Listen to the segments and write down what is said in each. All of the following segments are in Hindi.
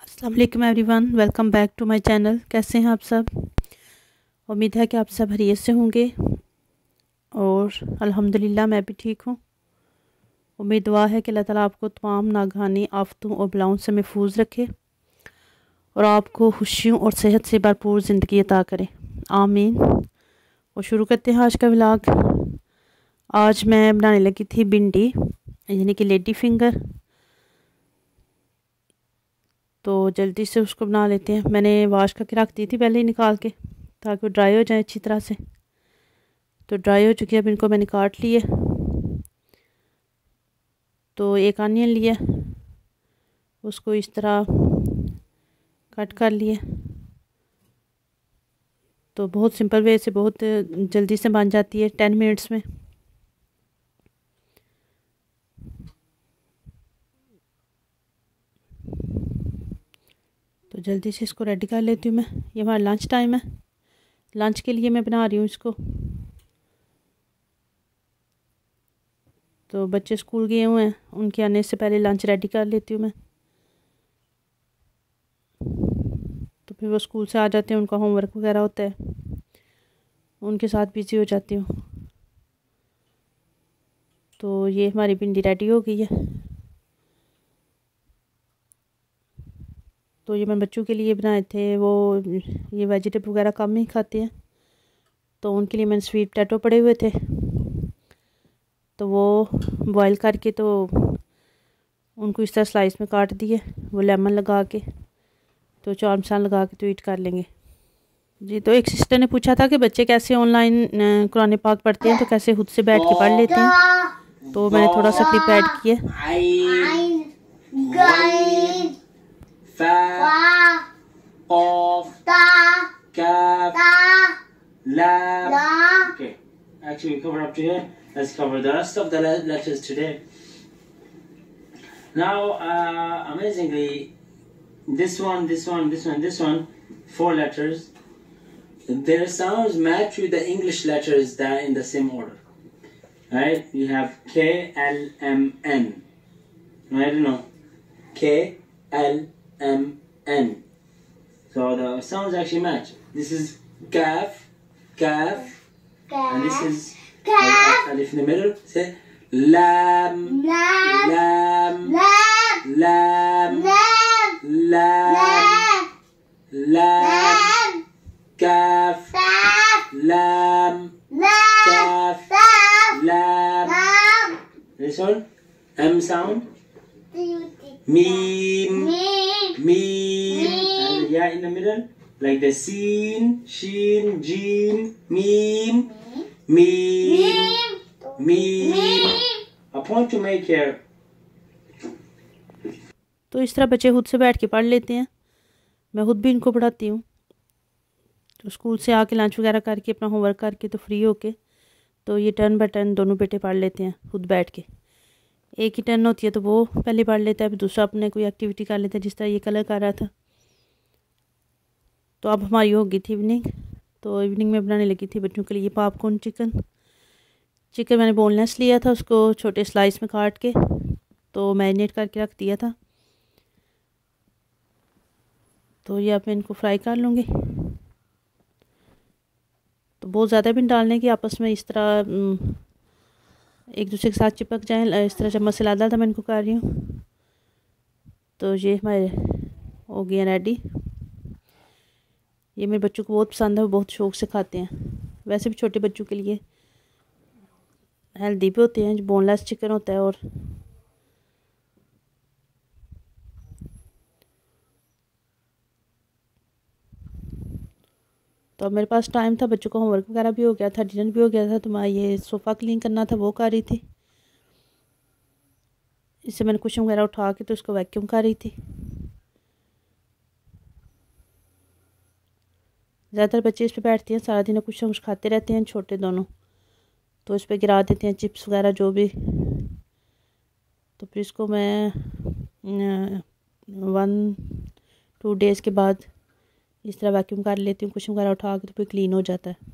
अस्सलाम वालेकुम everyone, welcome back to my channel. कैसे हैं आप सब? उम्मीद है कि आप सब खैरियत से होंगे और अल्हम्दुलिल्लाह मैं भी ठीक हूँ। उम्मीद दुआ है कि अल्लाह ताला आपको तमाम नागहानी आफतों और बलाओं से महफूज रखे और आपको खुशियों और सेहत से भरपूर ज़िंदगी अता करे, आमीन। और शुरू करते हैं आज का व्लॉग। आज मैं बनाने लगी थी भिंडी यानी कि लेडी फिंगर, तो जल्दी से उसको बना लेते हैं। मैंने वाश करके रख दी थी पहले ही निकाल के, ताकि वो ड्राई हो जाए अच्छी तरह से। तो ड्राई हो चुकी है। अब इनको मैंने काट लिए। तो एक अनियन लिया, उसको इस तरह कट कर लिए। तो बहुत सिंपल वे से, बहुत जल्दी से बन जाती है 10 मिनट्स में। तो जल्दी से इसको रेडी कर लेती हूँ मैं। ये हमारा लंच टाइम है, लंच के लिए मैं बना रही हूँ इसको। तो बच्चे स्कूल गए हुए हैं, उनके आने से पहले लंच रेडी कर लेती हूँ मैं। तो फिर वो स्कूल से आ जाते हैं, उनका होमवर्क वगैरह होता है, उनके साथ बिज़ी हो जाती हूँ। तो ये हमारी भिंडी रेडी हो गई है। तो ये मैं बच्चों के लिए बनाए थे, वो ये वेजिटेबल वगैरह कम ही खाते हैं, तो उनके लिए मैंने स्वीट पोटैटो पड़े हुए थे, तो वो बॉईल करके तो उनको इस तरह स्लाइस में काट दिए, वो लेमन लगा के, तो चाट मसाला लगा के तो ईट कर लेंगे जी। तो एक सिस्टर ने पूछा था कि बच्चे कैसे ऑनलाइन कुरान पाक पढ़ते हैं, तो कैसे खुद से बैठ के पढ़ लेते हैं। तो मैंने थोड़ा सा क्लिप ऐड किया। Okay, actually we covered up to here. Let's cover the rest of the letters today. Now, amazingly, this one, 4 letters. Their sounds match with the English letters that are in the same order. Right? You have K, L, M, N. I don't know. K, L, M, N. So the sounds actually match. This is Kaf, and this is Alif in the middle. Say Lam, Lam, Lam, Lam, Lam, Kaf, Lam, Kaf, Lam. This one, M sound. Meem, Meem, and the Ya in the middle, like the Seen, Sheen, Jeen, Meem, Meem, Meem. A point to make here. तो इस तरह बच्चे खुद से बैठ के पढ़ लेते हैं। मैं खुद भी इनको पढ़ाती हूँ। तो स्कूल से आके लंच वगैरह करके अपना होमवर्क करके तो फ्री होके, तो ये टर्न बाय टर्न दोनों बेटे पढ़ लेते हैं खुद बैठ के। एक ही टर्न होती है तो वो पहले पढ़ लेता है, फिर दूसरा अपने कोई एक्टिविटी कर लेता है, जिस तरह ये कलर कर रहा था। तो अब हमारी हो गई थी इवनिंग। तो इवनिंग में बनाने लगी थी बच्चों के लिए पॉपकॉर्न चिकन मैंने बोनलेस लिया था, उसको छोटे स्लाइस में काट के तो मैरिनेट करके रख दिया था। तो ये अब मैं इनको फ्राई कर लूँगी। तो बहुत ज़्यादा भी डालने की, आपस में इस तरह एक दूसरे के साथ चिपक जाएं, इस तरह चम्मच से लादा था मैं इनको कर रही हूँ। तो ये हमारे हो गए रेडी। ये मेरे बच्चों को बहुत पसंद है, वो बहुत शौक़ से खाते हैं। वैसे भी छोटे बच्चों के लिए हेल्दी भी होते हैं, जो बोनलेस चिकन होता है। और तो अब मेरे पास टाइम था, बच्चों का होमवर्क वगैरह भी हो गया था, डिनर भी हो गया था, तो मैं ये सोफ़ा क्लीन करना था वो कर रही थी। इससे मैंने कुशन वगैरह उठा के तो उसको वैक्यूम कर रही थी। ज़्यादातर बच्चे इस पे बैठते हैं, सारा दिन कुछ ना कुछ खाते रहते हैं, छोटे दोनों, तो इस पर गिरा देते हैं चिप्स वगैरह जो भी। तो फिर इसको मैं 1-2 डेज़ के बाद इस तरह वैक्यूम कर लेती हूँ, कुशन वगैरह उठा के, तो फिर क्लीन हो जाता है।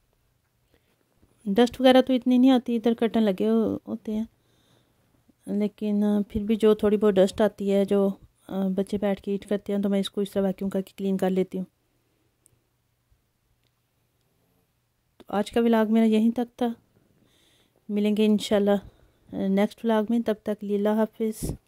डस्ट वगैरह तो इतनी नहीं आती, इधर कर्टन लगे होते हैं, लेकिन फिर भी जो थोड़ी बहुत डस्ट आती है, जो बच्चे बैठ के ईट करते हैं, तो मैं इसको इस तरह वैक्यूम करके क्लीन कर लेती हूँ। तो आज का व्लॉग मेरा यहीं तक था। मिलेंगे इंशाल्लाह नेक्स्ट व्लॉग में, तब तक अल्लाह हाफिज़।